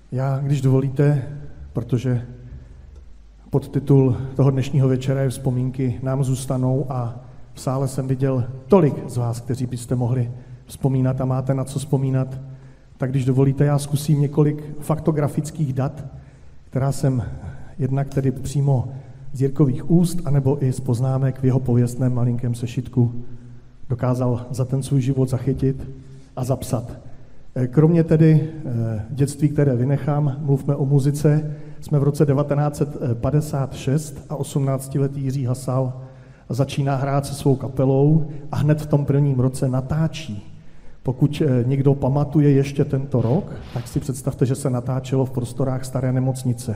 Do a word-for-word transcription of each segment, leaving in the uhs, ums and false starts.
Já, když dovolíte, protože podtitul toho dnešního večera je Vzpomínky nám zůstanou a v sále jsem viděl tolik z vás, kteří byste mohli vzpomínat a máte na co vzpomínat, tak když dovolíte, já zkusím několik faktografických dat, která jsem jednak tedy přímo z Jirkových úst, anebo i z poznámek v jeho pověstném malinkém sešitku dokázal za ten svůj život zachytit a zapsat. Kromě tedy dětství, které vynechám, mluvme o muzice, jsme v roce devatenáct set padesát šest a osmnáctiletý Jiří Hasal začíná hrát se svou kapelou a hned v tom prvním roce natáčí. Pokud někdo pamatuje ještě tento rok, tak si představte, že se natáčelo v prostorách staré nemocnice.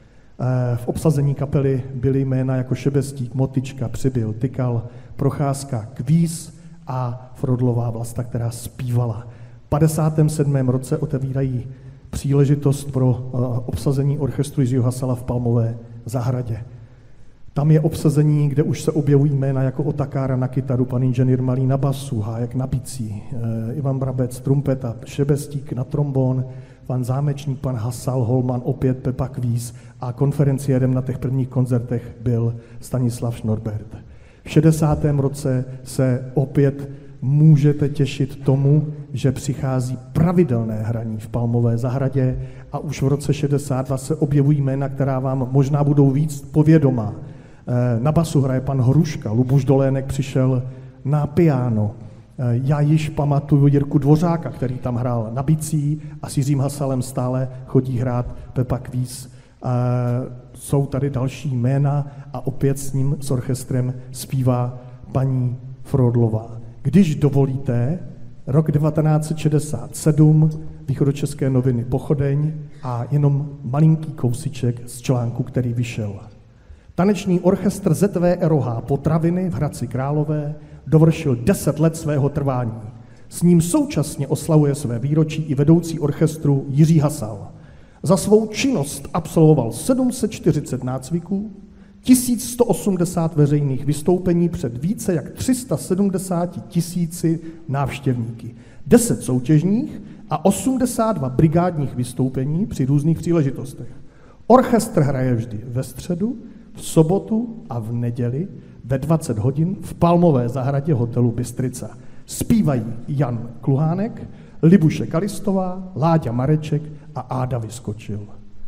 V obsazení kapely byly jména jako Šebestík, Motyčka, Přibyl, Tykal, Procházka, Kvíz a Frodlová Vlasta, která zpívala. V padesátém sedmém roce otevírají příležitost pro obsazení orchestru Jiřího Hasala v Palmové zahradě. Tam je obsazení, kde už se objevují jména jako Otakára na kytaru, pan inženýr Malý na basu, Hájek na bicí, Ivan Brabec, trumpeta, Šebestík na trombon, pan Zámečník, pan Hasal, Holman, opět Pepa Kvíz a konferenciérem na těch prvních koncertech byl Stanislav Šnorbert. V šedesátém roce se opět můžete těšit tomu, že přichází pravidelné hraní v Palmové zahradě a už v roce šedesát dva se objevují jména, která vám možná budou víc povědomá. Na basu hraje pan Hruška, Luboš Dolének přišel na piano. Já již pamatuju Jirku Dvořáka, který tam hrál na bicí a s Jiřím Hasalem stále chodí hrát Pepa Kvíz. Jsou tady další jména a opět s ním, s orchestrem, zpívá paní Frodlová. Když dovolíte, rok devatenáct set šedesát sedm, Východočeské noviny Pochodeň a jenom malinký kousíček z článku, který vyšel. Taneční orchestr Z V R O H Potraviny v Hradci Králové dovršil deset let svého trvání. S ním současně oslavuje své výročí i vedoucí orchestru Jiří Hasal. Za svou činnost absolvoval sedm set čtyřicet nácviků, tisíc sto osmdesát veřejných vystoupení před více jak tři sta sedmdesáti tisíci návštěvníky, deset soutěžních a osmdesát dva brigádních vystoupení při různých příležitostech. Orchestr hraje vždy ve středu, v sobotu a v neděli ve dvacet hodin v Palmové zahradě hotelu Bystrica. Zpívají Jan Kluhánek, Libuše Kalistová, Láďa Mareček a Áda Vyskočil.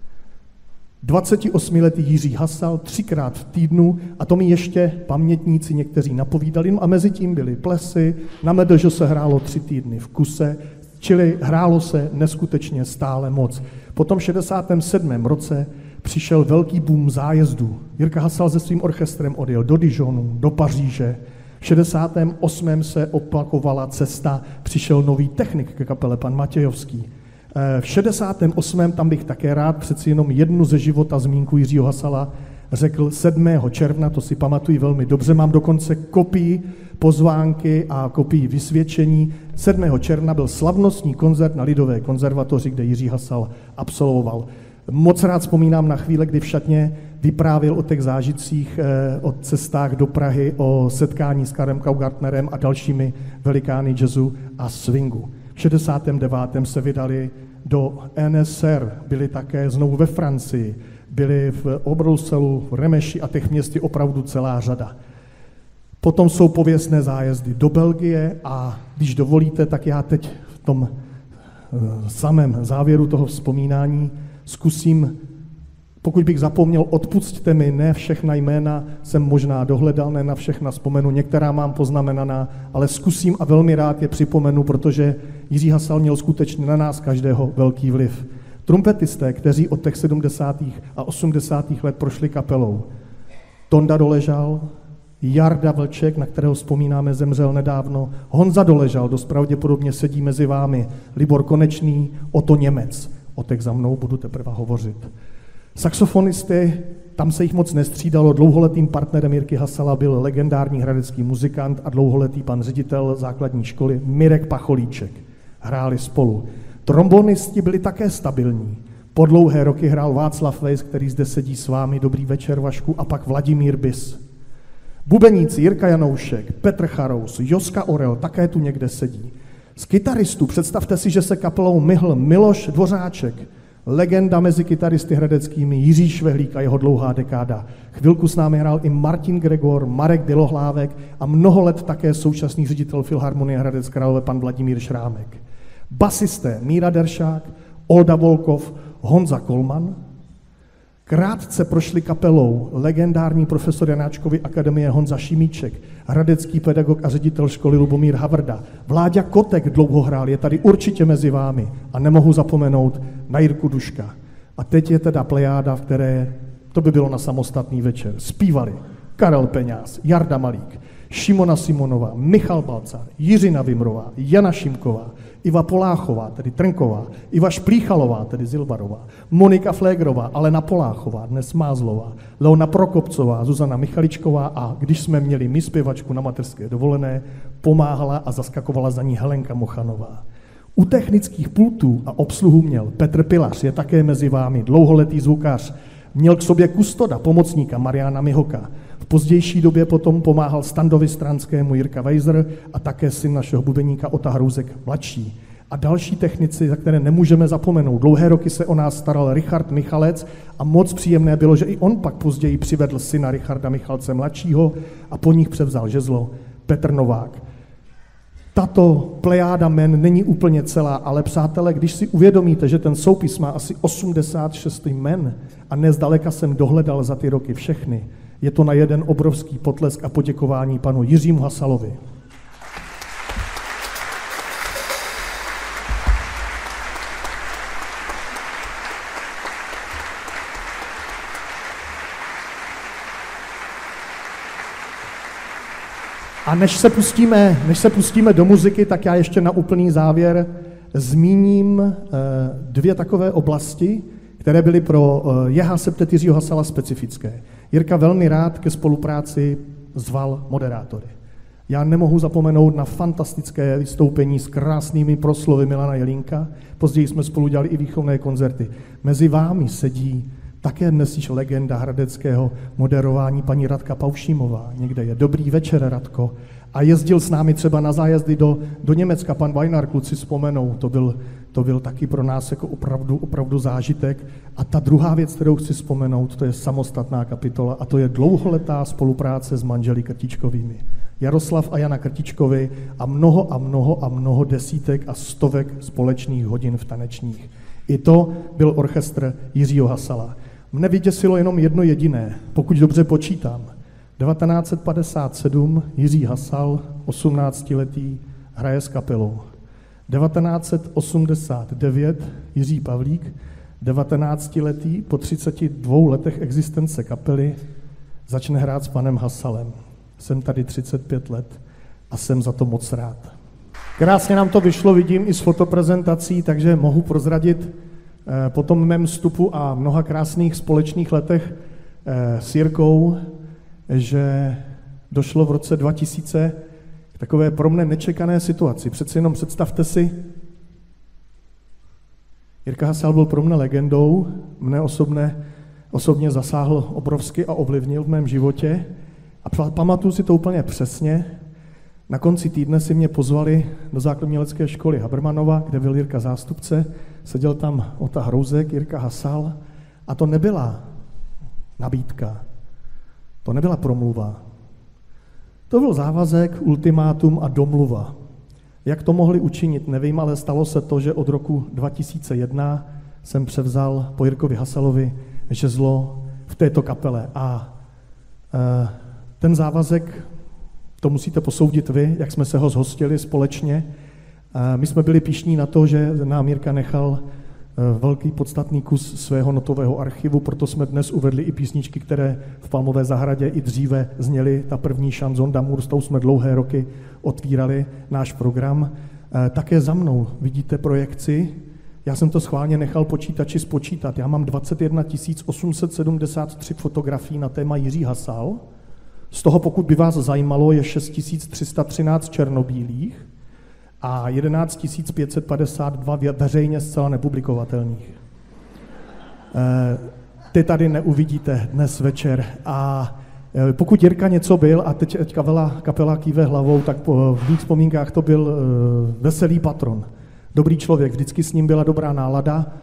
dvacetiosmiletý Jiří Hasal třikrát v týdnu, a to mi ještě pamětníci někteří napovídali, a mezi tím byly plesy, na Medežo se hrálo tři týdny v kuse, čili hrálo se neskutečně stále moc. Potom v šedesátém sedmém roce přišel velký boom zájezdů. Jirka Hasal se svým orchestrem odjel do Dijonu, do Paříže. V šedesátém osmém se opakovala cesta, přišel nový technik ke kapele, pan Matějovský. V šedesátém osmém tam bych také rád přeci jenom jednu ze života zmínku Jiřího Hasala řekl sedmého června, to si pamatuji velmi dobře, mám dokonce kopii pozvánky a kopii vysvědčení. sedmého června byl slavnostní koncert na Lidové konzervatoři, kde Jiří Hasal absolvoval. Moc rád vzpomínám na chvíle, kdy v šatně vyprávěl o těch zážitcích, o cestách do Prahy, o setkání s Karlem Kaugartnerem a dalšími velikány jazzu a swingu. V šedesátém devátém se vydali do N S R, byli také znovu ve Francii, byli v Obruselu, v Remeši a těch měst je opravdu celá řada. Potom jsou pověstné zájezdy do Belgie a když dovolíte, tak já teď v tom samém závěru toho vzpomínání zkusím, pokud bych zapomněl, odpusťte mi, ne všechna jména jsem možná dohledal, ne na všechna vzpomenu, některá mám poznamenaná, ale zkusím a velmi rád je připomenu, protože Jiří Hasal měl skutečně na nás každého velký vliv. Trumpetisté, kteří od těch sedmdesátých a osmdesátých let prošli kapelou. Tonda Doležal, Jarda Vlček, na kterého vzpomínáme, zemřel nedávno, Honza Doležal, dost pravděpodobně sedí mezi vámi, Libor Konečný, Oto Němec. O těch za mnou budu teprve hovořit. Saxofonisty, tam se jich moc nestřídalo, dlouholetým partnerem Jirky Hasala byl legendární hradecký muzikant a dlouholetý pan ředitel základní školy Mirek Pacholíček. Hráli spolu. Trombonisti byli také stabilní. Po dlouhé roky hrál Václav Weiss, který zde sedí s vámi, dobrý večer Vašku, a pak Vladimír Bis. Bubeníci Jirka Janoušek, Petr Charous, Joska Orel, také tu někde sedí. Z kytaristů představte si, že se kapelou myhl Miloš Dvořáček, Legenda mezi kytaristy hradeckými Jiří Švehlík a jeho dlouhá dekáda. Chvilku s námi hrál i Martin Gregor, Marek Dylohlávek a mnoho let také současný ředitel Filharmonie Hradec Králové pan Vladimír Šrámek. Basisté Míra Deršák, Olda Volkov, Honza Kolman. Krátce prošli kapelou legendární profesor Janáčkovy akademie Honza Šimíček, hradecký pedagog a ředitel školy Lubomír Havrda. Vláďa Kotek dlouho hrál, je tady určitě mezi vámi a nemohu zapomenout na Jirku Duška. A teď je teda plejáda, v které, to by bylo na samostatný večer, zpívali Karel Peňáz, Jarda Malík, Šimona Simonová, Michal Balcar, Jiřina Vimrová, Jana Šimková, Iva Poláchová, tedy Trnková, Iva Šplíchalová, tedy Zilbarová, Monika Flégrová, Alena Poláchová, dnes Mázlová, Leona Prokopcová, Zuzana Michaličková a když jsme měli my zpěvačku na mateřské dovolené, pomáhala a zaskakovala za ní Helenka Mochanová. U technických pultů a obsluhu měl Petr Pilař, je také mezi vámi, dlouholetý zvukař, měl k sobě kustoda, pomocníka Mariana Mihoka. V pozdější době potom pomáhal Standovi Stranskému Jirka Weiser a také syn našeho bubeníka Ota Hrouzek mladší. A další technici, za které nemůžeme zapomenout. Dlouhé roky se o nás staral Richard Michalec a moc příjemné bylo, že i on pak později přivedl syna Richarda Michalce mladšího a po nich převzal žezlo Petr Novák. Tato plejáda men není úplně celá, ale přátelé, když si uvědomíte, že ten soupis má asi osmdesát šest jmen a nezdaleka jsem dohledal za ty roky všechny, je to na jeden obrovský potlesk a poděkování panu Jiřímu Hasalovi. A než se pustíme, než se pustíme do muziky, tak já ještě na úplný závěr zmíním dvě takové oblasti, které byly pro J H Septet Jiřího Hasala specifické. Jirka velmi rád ke spolupráci zval moderátory. Já nemohu zapomenout na fantastické vystoupení s krásnými proslovy Milana Jelínka. Později jsme spolu dělali i výchovné koncerty. Mezi vámi sedí také dnes již legenda hradeckého moderování paní Radka Paušímová. Někde je. Dobrý večer, Radko. A jezdil s námi třeba na zájezdy do, do Německa. Pan Weinar, kluci vzpomenou, to byl, to byl taky pro nás jako opravdu, opravdu zážitek. A ta druhá věc, kterou chci vzpomenout, to je samostatná kapitola a to je dlouholetá spolupráce s manželi Krtičkovými. Jaroslav a Jana Krtičkovi a mnoho a mnoho a mnoho desítek a stovek společných hodin v tanečních. I to byl orchestr Jiřího Hasala. Mne vyděsilo jenom jedno jediné, pokud dobře počítám. devatenáct set padesát sedm Jiří Hasal, osmnáctiletý, hraje s kapelou. devatenáct set osmdesát devět Jiří Pavlík, devatenáctiletý, po třiceti dvou letech existence kapely, začne hrát s panem Hasalem. Jsem tady třicet pět let a jsem za to moc rád. Krásně nám to vyšlo, vidím i z fotoprezentací, takže mohu prozradit po tom mém vstupu a mnoha krásných společných letech s Jirkou, že došlo v roce dva tisíce k takové pro mne nečekané situaci. Přeci jenom představte si, Jirka Hasal byl pro mne legendou, mne osobně, osobně zasáhl obrovsky a ovlivnil v mém životě a pamatuju si to úplně přesně. Na konci týdne si mě pozvali do základní školy Habermanova, kde byl Jirka zástupce, seděl tam Ota Hrouzek, Jirka Hasal a to nebyla nabídka, to nebyla promluva. To byl závazek, ultimátum a domluva. Jak to mohli učinit, nevím, ale stalo se to, že od roku dva tisíce jedna jsem převzal po Jirkovi Hasalovi žezlo v této kapele a e, ten závazek, to musíte posoudit vy, jak jsme se ho zhostili společně. My jsme byli pyšní na to, že nám Jirka nechal velký podstatný kus svého notového archivu, proto jsme dnes uvedli i písničky, které v Palmové zahradě i dříve zněly. Ta první Chanson d'Amour, s tou jsme dlouhé roky otvírali náš program. Také za mnou vidíte projekci. Já jsem to schválně nechal počítači spočítat. Já mám dvacet jedna tisíc osm set sedmdesát tři fotografií na téma Jiří Hasal. Z toho, pokud by vás zajímalo, je šest tisíc tři sta třináct černobílých a jedenáct tisíc pět set padesát dva veřejně zcela nepublikovatelných. E, ty tady neuvidíte dnes večer. A pokud Jirka něco byl, a teď, teď kapela, kapela kýve hlavou, tak po, v mých vzpomínkách to byl e, veselý patron. Dobrý člověk, vždycky s ním byla dobrá nálada,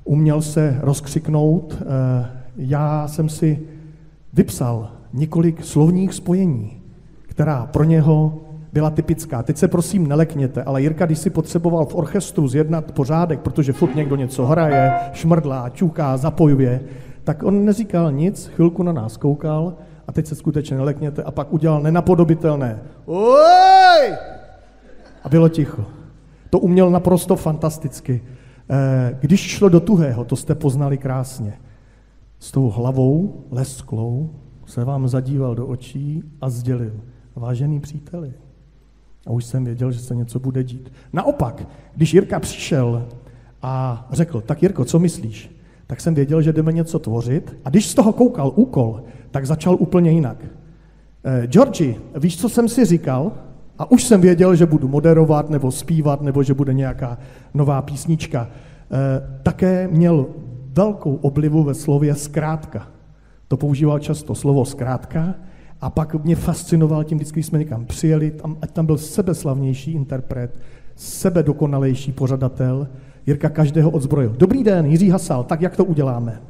uměl se rozkřiknout. Já jsem si vypsal několik slovních spojení, která pro něho byla typická. Teď se prosím nelekněte, ale Jirka, když si potřeboval v orchestru zjednat pořádek, protože furt někdo něco hraje, šmrdlá, ťuká, zapojuje, tak on neříkal nic, chvilku na nás koukal a teď se skutečně nelekněte a pak udělal nenapodobitelné. Oj! A bylo ticho. To uměl naprosto fantasticky. Když šlo do tuhého, to jste poznali krásně. S tou hlavou lesklou se vám zadíval do očí a sdělil: vážený příteli. A už jsem věděl, že se něco bude dít. Naopak, když Jirka přišel a řekl: tak Jirko, co myslíš? Tak jsem věděl, že jdeme něco tvořit. A když z toho koukal úkol, tak začal úplně jinak. Eh, Georgi, víš, co jsem si říkal? A už jsem věděl, že budu moderovat nebo zpívat, nebo že bude nějaká nová písnička. Eh, také měl velkou oblivu ve slově zkrátka. To používal často slovo zkrátka a pak mě fascinoval tím, vždycky jsme někam přijeli, tam, ať tam byl sebeslavnější interpret, sebedokonalejší pořadatel. Jirka každého odzbrojil. Dobrý den, Jiří Hasal, tak jak to uděláme?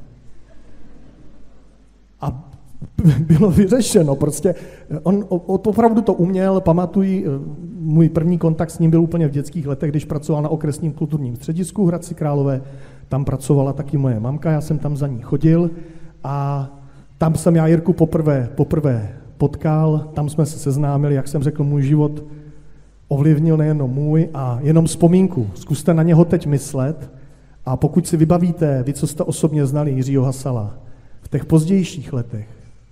A bylo vyřešeno, prostě on opravdu to uměl, pamatuji, můj první kontakt s ním byl úplně v dětských letech, když pracoval na okresním kulturním středisku v Hradci Králové, tam pracovala taky moje mamka, já jsem tam za ní chodil a tam jsem já Jirku poprvé, poprvé potkal, tam jsme se seznámili, jak jsem řekl, můj život ovlivnil nejenom můj a jenom vzpomínku. Zkuste na něho teď myslet a pokud si vybavíte, vy, co jste osobně znali Jiřího Hasala, v těch pozdějších letech,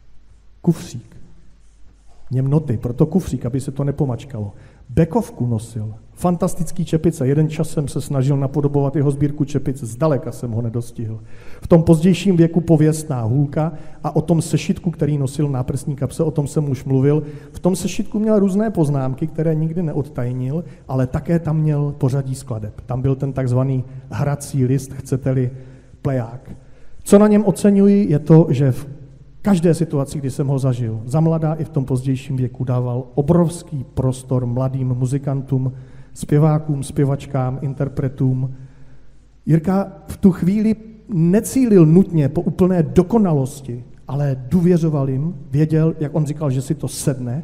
kufřík, v něm noty, proto kufřík, aby se to nepomačkalo. Bekovku nosil, fantastický čepice, jeden čas jsem se snažil napodobovat jeho sbírku čepic, zdaleka jsem ho nedostihl. V tom pozdějším věku pověstná hůlka a o tom sešitku, který nosil v náprsní kapse, o tom jsem už mluvil. V tom sešitku měl různé poznámky, které nikdy neodtajnil, ale také tam měl pořadí skladeb. Tam byl ten takzvaný hrací list, chcete-li pleják. Co na něm oceňuji, je to, že v každé situaci, kdy jsem ho zažil, za mladá i v tom pozdějším věku dával obrovský prostor mladým muzikantům, zpěvákům, zpěvačkám, interpretům. Jirka v tu chvíli necílil nutně po úplné dokonalosti, ale důvěřoval jim, věděl, jak on říkal, že si to sedne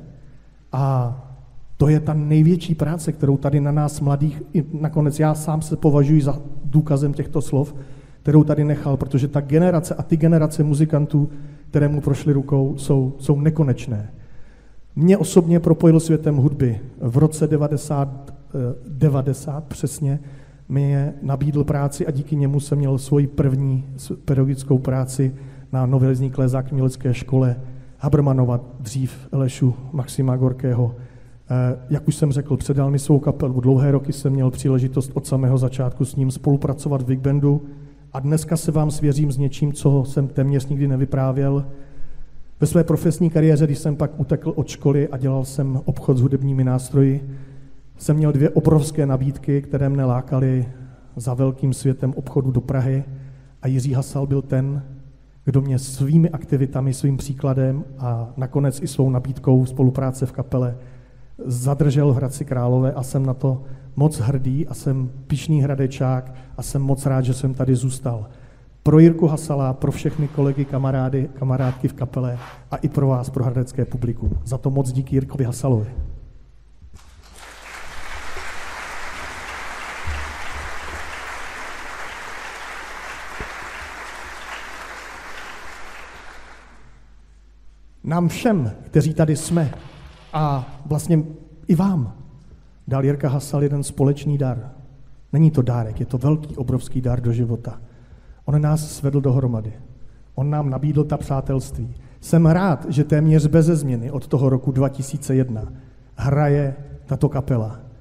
a to je ta největší práce, kterou tady na nás mladých, i nakonec já sám se považuji za důkazem těchto slov, kterou tady nechal, protože ta generace a ty generace muzikantů, které mu prošly rukou, jsou, jsou nekonečné. Mě osobně propojil světem hudby. V roce devadesát, devadesát přesně mi nabídl práci a díky němu jsem měl svoji první pedagogickou práci na nově vzniklé základní škole Habermanova, dřív Lešu Maxima Gorkého. Jak už jsem řekl, předal mi svou kapelu. Dlouhé roky jsem měl příležitost od samého začátku s ním spolupracovat v Big Bandu a dneska se vám svěřím s něčím, co jsem téměř nikdy nevyprávěl. Ve své profesní kariéře, když jsem pak utekl od školy a dělal jsem obchod s hudebními nástroji, jsem měl dvě obrovské nabídky, které mne lákaly za velkým světem obchodu do Prahy a Jiří Hasal byl ten, kdo mě svými aktivitami, svým příkladem a nakonec i svou nabídkou spolupráce v kapele zadržel v Hradci Králové a jsem na to moc hrdý a jsem pyšný Hradečák a jsem moc rád, že jsem tady zůstal. Pro Jirku Hasala, pro všechny kolegy, kamarády, kamarádky v kapele a i pro vás, pro hradecké publikum. Za to moc díky Jirkovi Hasalovi. Nám všem, kteří tady jsme, a vlastně i vám, dal Jirka Hasal jeden společný dar. Není to dárek, je to velký, obrovský dar do života. On nás svedl dohromady. On nám nabídl ta přátelství. Jsem rád, že téměř beze změny od toho roku dva tisíce jedna hraje tato kapela.